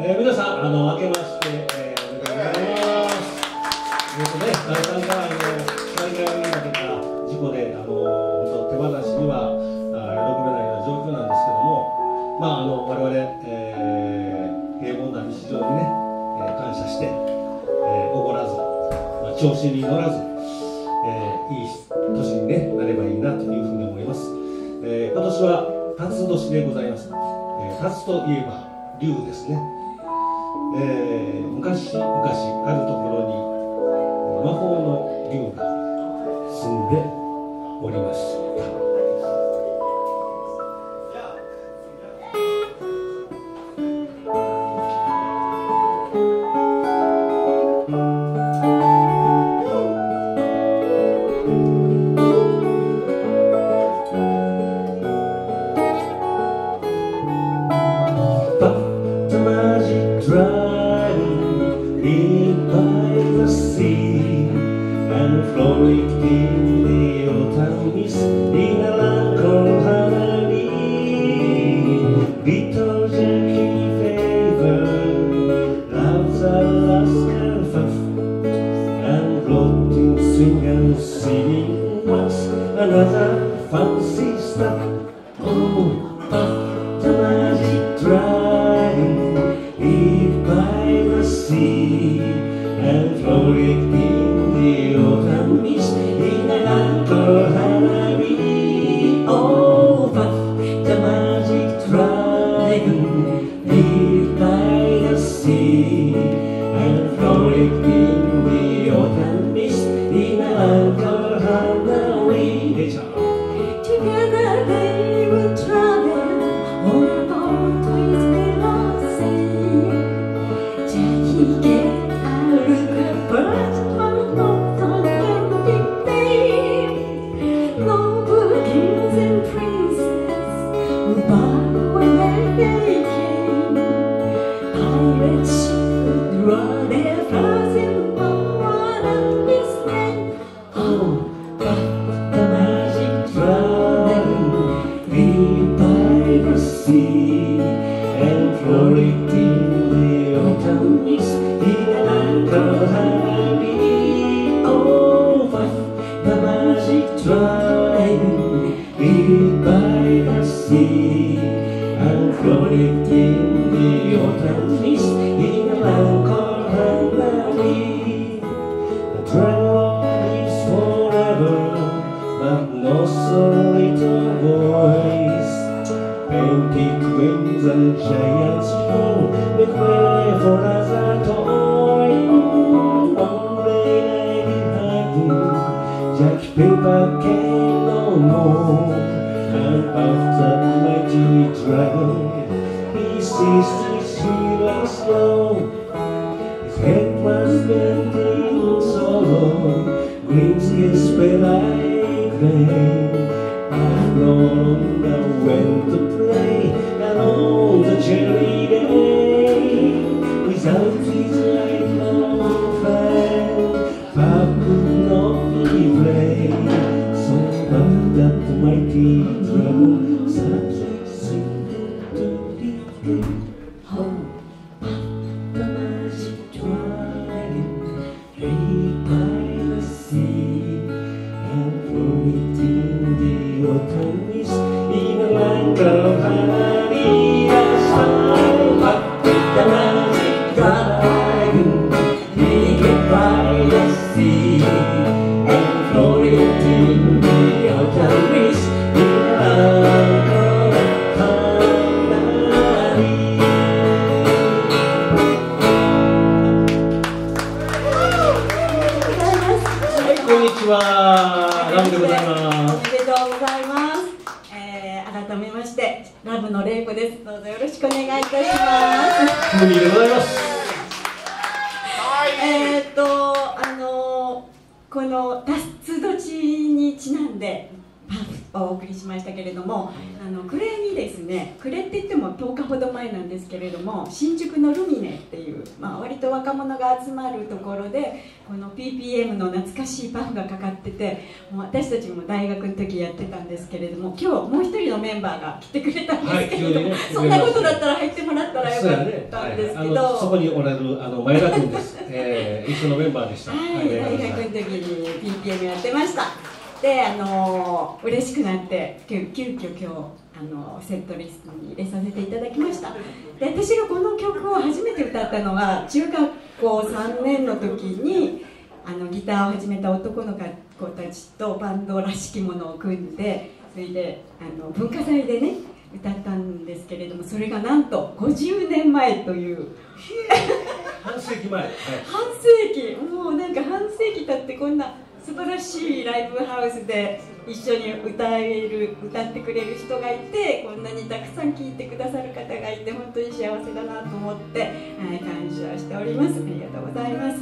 皆さん、明けまして、おめでとうございます。第3回災害に負けた事故で、本当手放しには喜べないような状況なんですけども、我々、平凡な日常にね、感謝して、おごらず、調子に乗らず、いい年に、ね、なればいいなというふうに思います。今年は辰年でございます。辰といえば龍ですね。昔々あるところに魔法の龍が住んでおりました。 この辰年にちなんでパフお送りしましたけれども、暮れにですね、暮れって言っても10日ほど前なんですけれども、新宿のルミネっていう、割と若者が集まるところでこの PPM の懐かしいパフがかかってて、もう私たちも大学の時やってたんですけれども、今日もう一人のメンバーが来てくれたんですけれども、そんなことだったら入ってもらったらよかったんですけど、 そこにおられる前田君です、一緒のメンバーでした。 はい、大学の時に PPM やってました。で、嬉しくなって急遽今日セットリストに入れさせていただきました。で、私がこの曲を初めて歌ったのは中学校3年の時にギターを始めた男の子たちとバンドらしきものを組んで、それで文化祭でね歌ったんですけれども、それがなんと50年前という半世紀前、はい、 半世紀、もうなんか半世紀経ってこんな素晴らしいライブハウスで一緒に歌ってくれる人がいて、こんなにたくさん聴いてくださる方がいて本当に幸せだなと思って、感謝しております。ありがとうございます。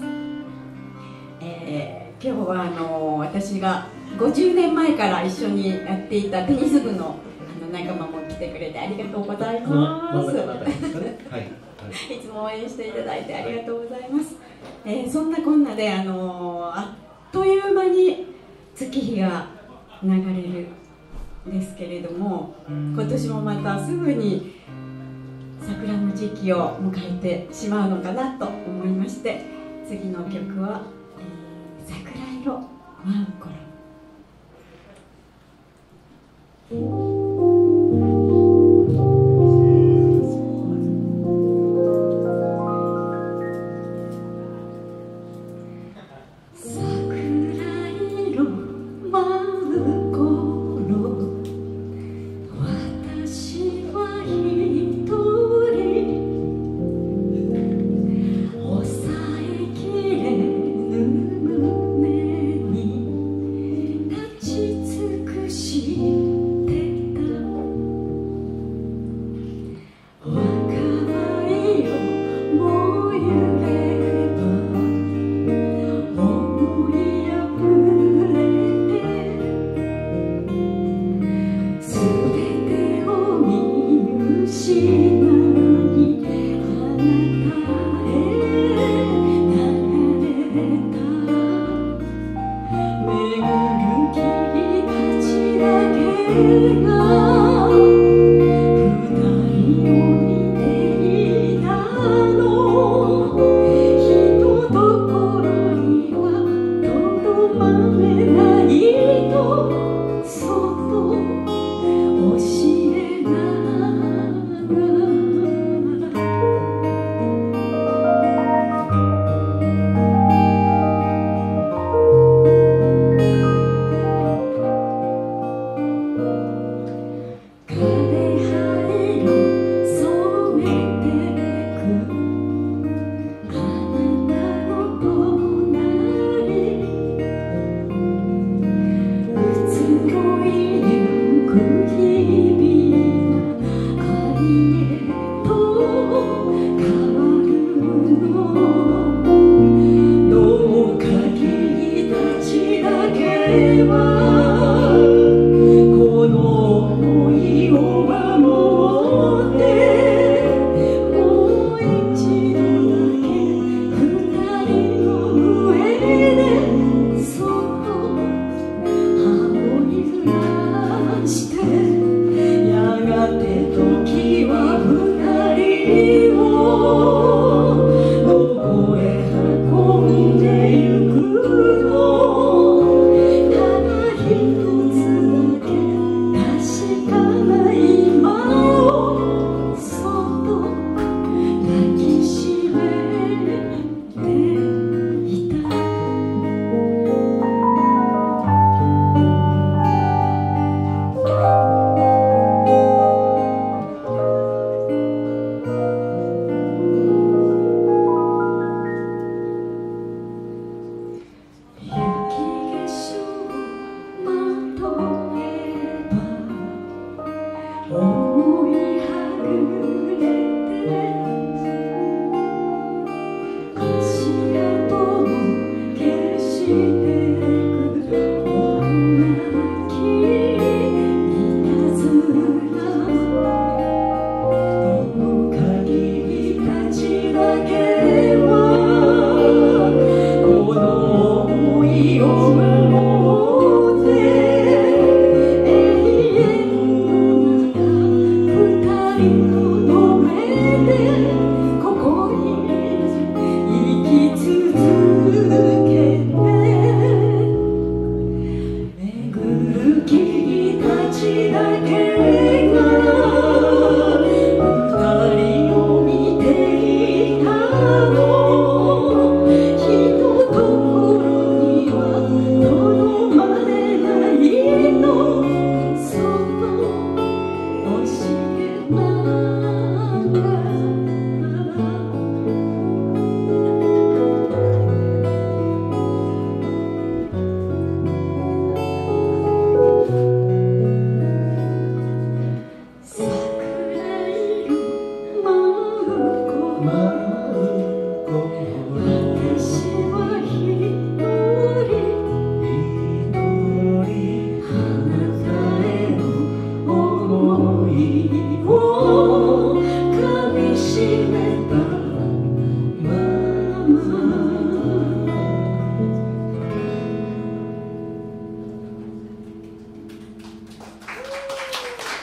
今日は私が50年前から一緒にやっていたテニス部の仲間も来てくれてありがとうございます。いつも応援していただいてありがとうございます。そんなこんなであっという間に月日が流れるんですけれども、今年もまたすぐに桜の時期を迎えてしまうのかなと思いまして、次の曲は「桜色ワンコロ」。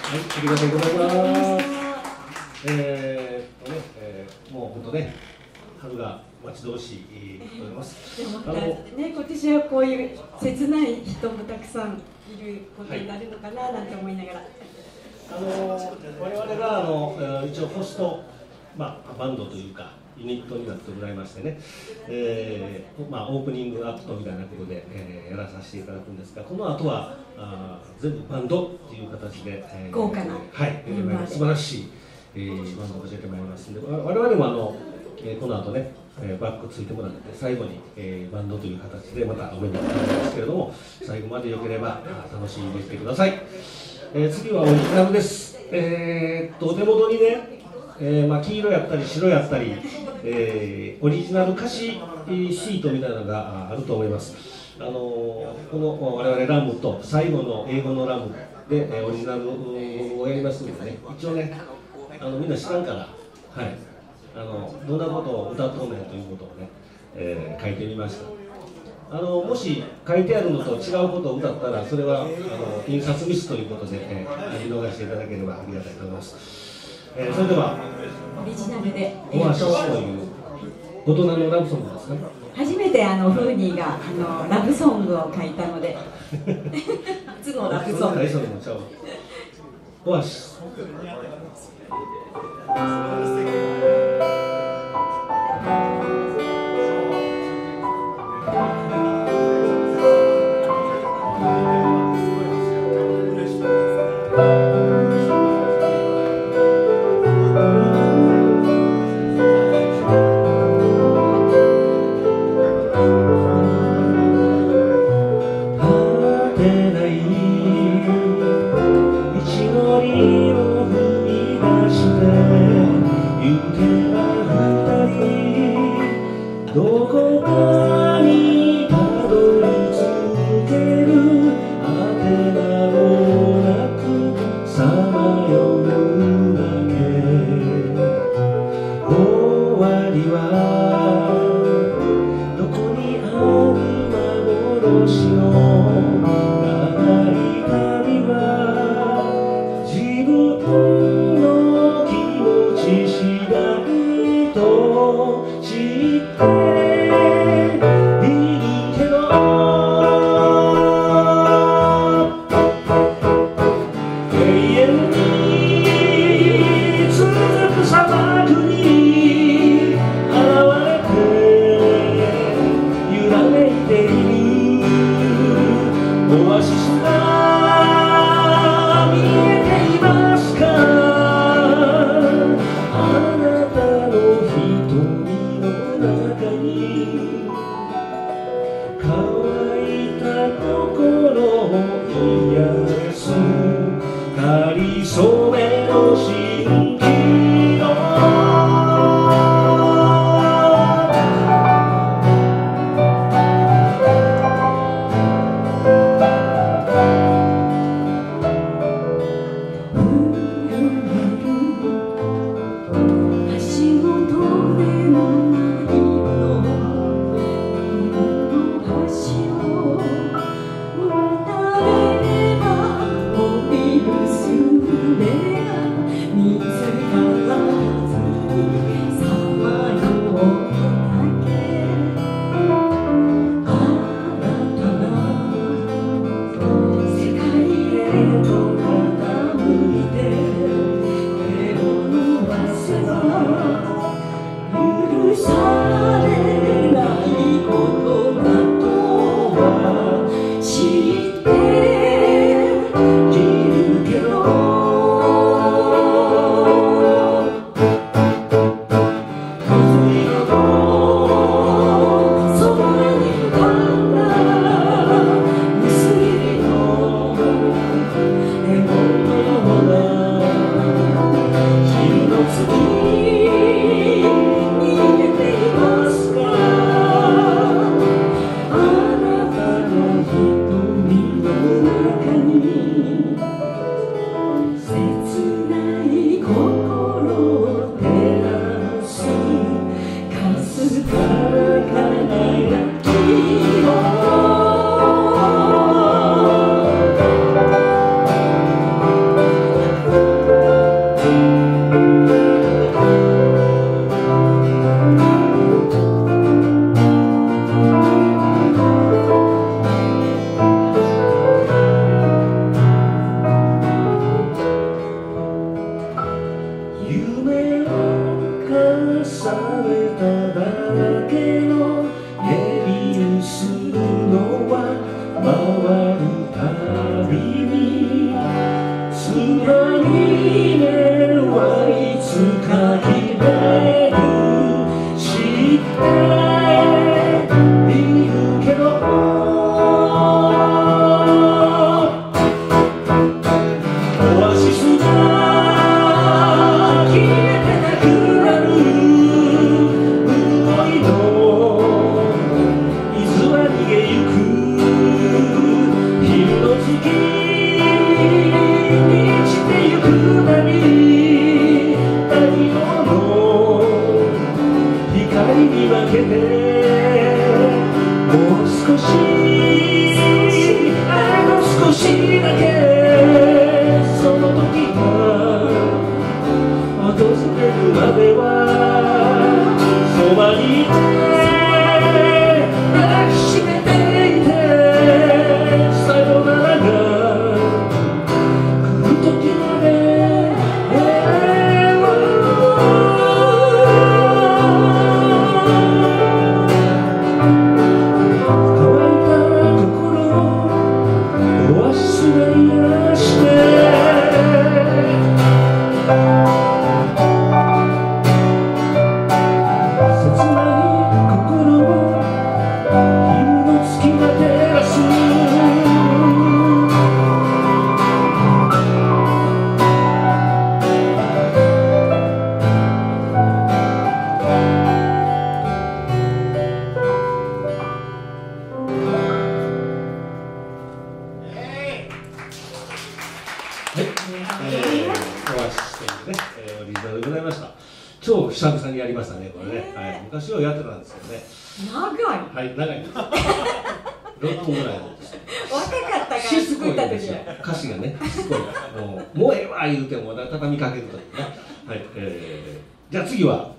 ありがとうございます。もう本当ね、春が待ち遠しいと思います。 でもね、今年はこういう切ない人もたくさんいることになるのかななんて思いながら。 我々が一応ホスト、バンドというかユニットになってございましてね、オープニングアクトみたいなことで、やらさせていただくんですが、この後は全部バンドっていう形で、 豪華な、 素晴らしい、バンドを教えてまいりますので、我々もこの後ね、バックついてもらって最後に、バンドという形でまたお目にかかるんですけれども、最後までよければ楽しんでいってください。次はオリジナルです。お手元にね、黄色やったり白やったり、オリジナル歌詞シートみたいなのがあると思います。この我々ラムと最後の英語のラムで、オリジナルをやりますのでね、一応ね、みんな知らんから、はい、どんなことを歌っとんねんということをね、書いてみました。もし書いてあるのと違うことを歌ったら、それは印刷ミスということで、見逃していただければありがたいと思います。それではオリジナルでオアシスという大人のラブソングですね。 初めてフーニーがラブソングを書いたので初のラブソング。 オアシス。 見つかただけのデビューするのは回るたびにつまみ目はいつか切れる知っているけど久々にやりましたね、これね。はい、昔はやってたんですけどね。 長い。 はい、長いです。6分ぐらいです。 若かったから作った時は。 歌詞がね、すごい。もうええわ言うても畳みかけるというね。はい、じゃあ次は。はい。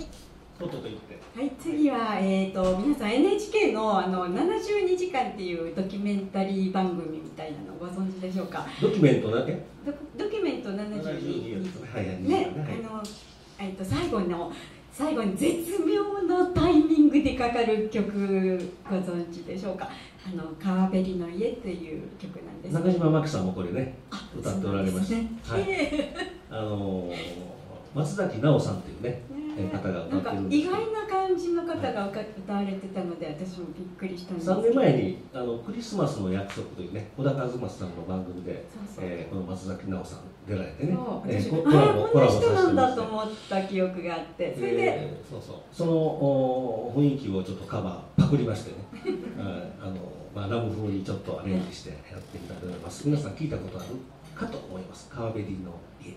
とっとと言って。 はい、次は皆さん NHK の72時間っていうドキュメンタリー番組みたいなのご存知でしょうか。 ドキュメントだけ？ ドキュメント72時間。 はいはい。 ね、最後に絶妙なタイミングでかかる曲ご存知でしょうか。川べりの家っていう曲なんです。 中島真紀さんもこれね歌っておられました。はい。松崎直さんっていうね方が歌ってるんですけど。 意外な感じの方が歌われてたので私もびっくりしたんですけど。 3年前にクリスマスの約束というね小田和正さんの番組でこの松崎直さん出られてね。 こんな人なんだと思った記憶があって、それでその雰囲気をちょっとパクりましてね。ラム風にちょっとアレンジしてやってみたいと思います。皆さん聞いたことあるかと思います。川べりの家。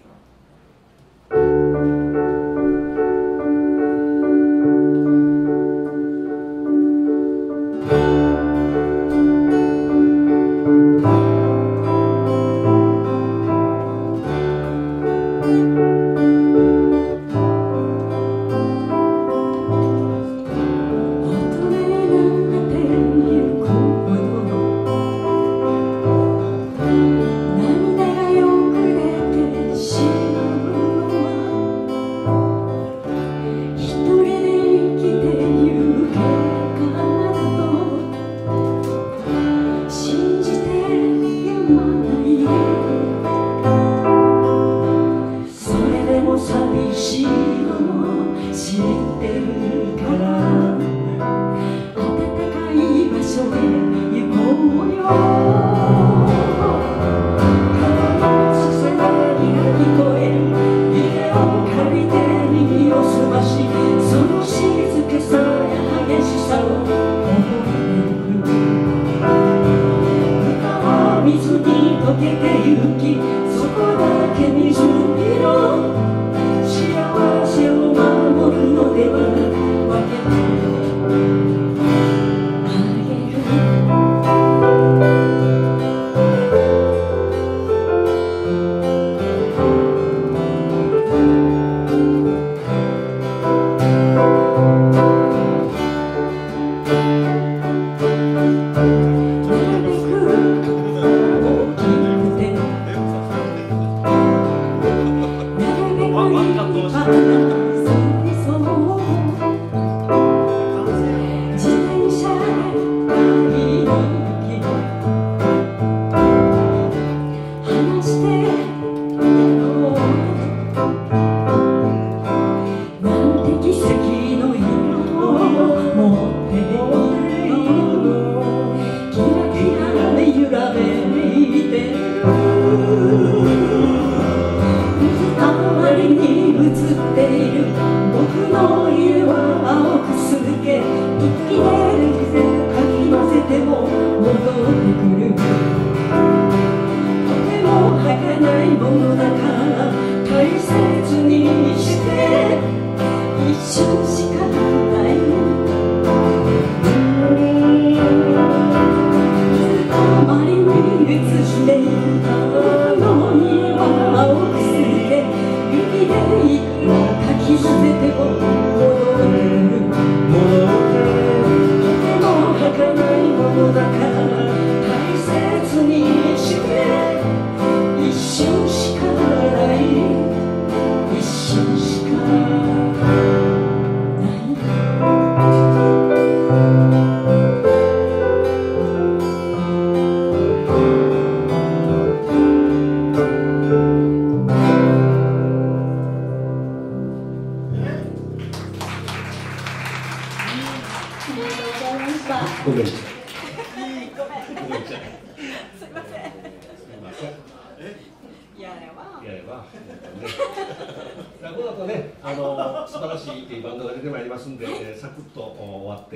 素晴らしいバンドが出てまいりますんで、サクッと終わって、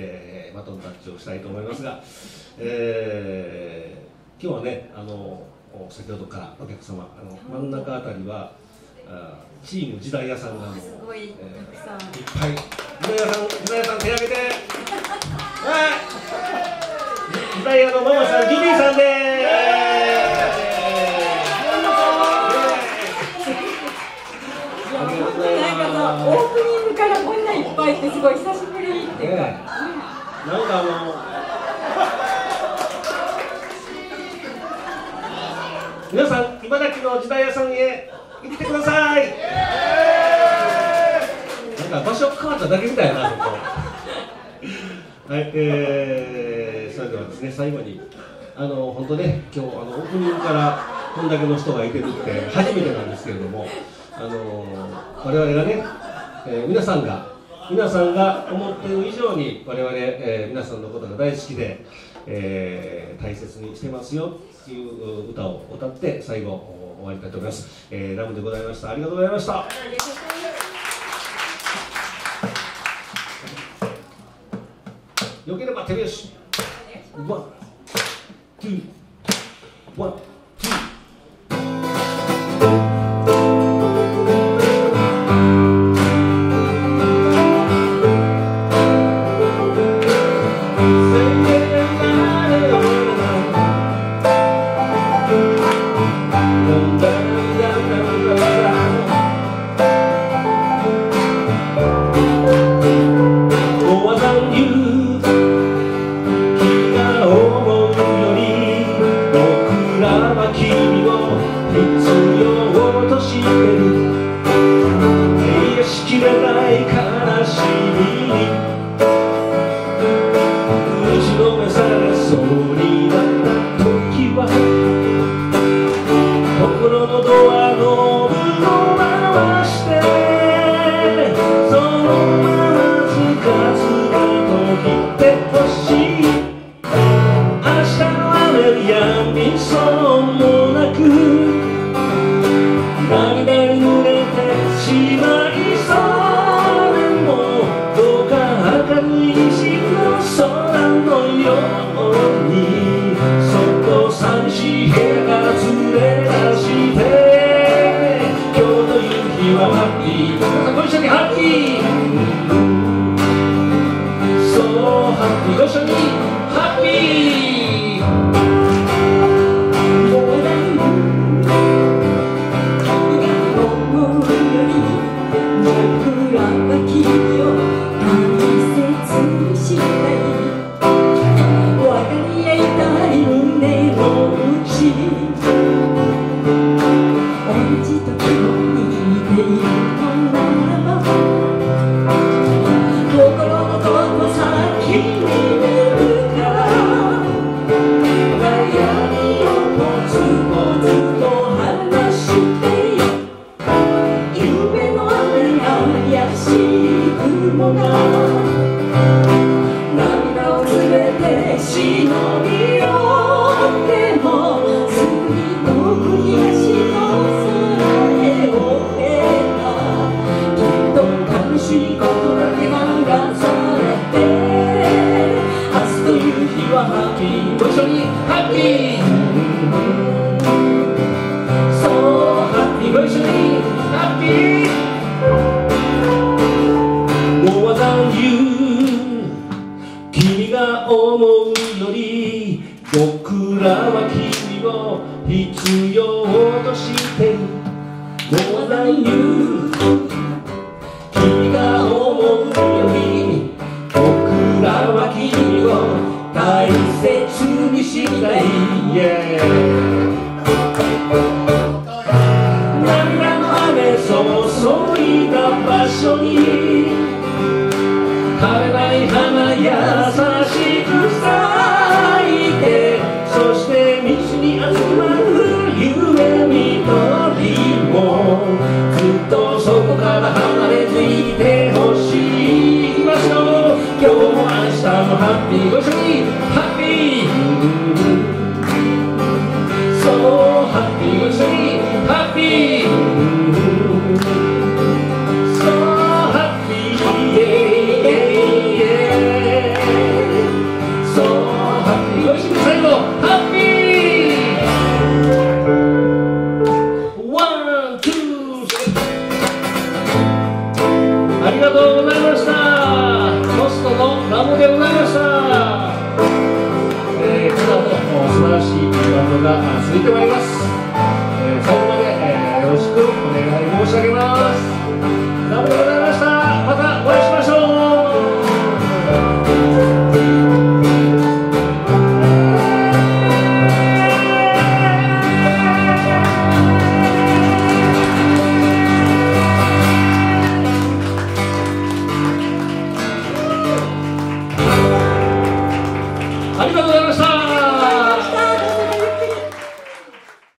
バトンタッチをしたいと思いますが、今日はね、先ほどからお客様、真ん中あたりはチーム時代屋さんがもうすごいたくさんいっぱい、時代屋さん手挙げて、時代屋のママさん、ジュディさんです。 オープニングからこんないっぱいってすごい久しぶりっていうか、なんか皆さん茨城の時代屋さんへ行ってください。なんか場所変わっただけみたいなここはい、それではですね、最後に本当ね、今日オープニングからこんだけの人がいてるって初めてなんですけれども、我々がね、皆さんが思っている以上に我々、皆さんのことが大好きで、大切にしてますよっていう歌を歌って最後終わりたいと思います。ラムでございました。ありがとうございました。よければ手拍子。ワン、ツー、ワン。 きっと君が思うより僕らは君を必要としてる More than you 君が思うより僕らは君を大切にしたい、yeah. 涙の雨注いだ場所に枯れない花優しく咲いてそして道に集まる夢見とりもずっとそこから離れていてほしい。いきますよ今日も明日もハッピーご一緒にハッピーそうハッピーご一緒にハッピーありがとうございました。ホストのラモでございました。この後素晴らしいバンドが続いてまいります。最後まで、よろしくお願い申し上げます。ラモでございました。またお会いしましょう。ありがとう